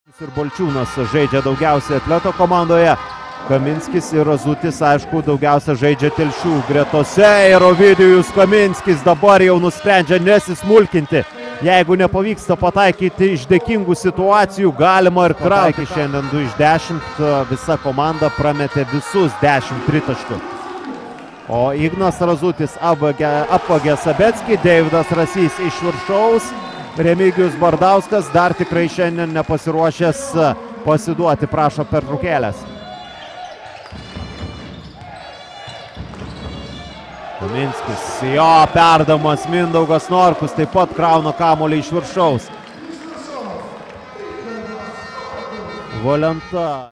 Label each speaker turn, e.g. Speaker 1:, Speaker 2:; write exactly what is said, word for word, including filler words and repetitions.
Speaker 1: Ir Balčiūnas žaidžia daugiausiai Atleto komandoje. Kaminskis ir Razutis, aišku, daugiausia žaidžia Telšių gretose. Ir Ovidijus Kaminskis dabar jau nusprendžia nesismulkinti. Jeigu nepavyksta pataikyti iš dėkingų situacijų, galima ir krauti. Šiandien du iš dešimt, visa komanda prametė visus dešimt tritaškių. O Ignas Razutis apvagė Sabetskį, Deividas Rasys iš viršaus. Remigijus Bardauskas dar tikrai šiandien nepasiruošęs pasiduoti, prašo pertraukėlės. Kaminskis, jo perdamas Mindaugas Norkus, taip pat krauna kamuolį iš viršaus. Valenta.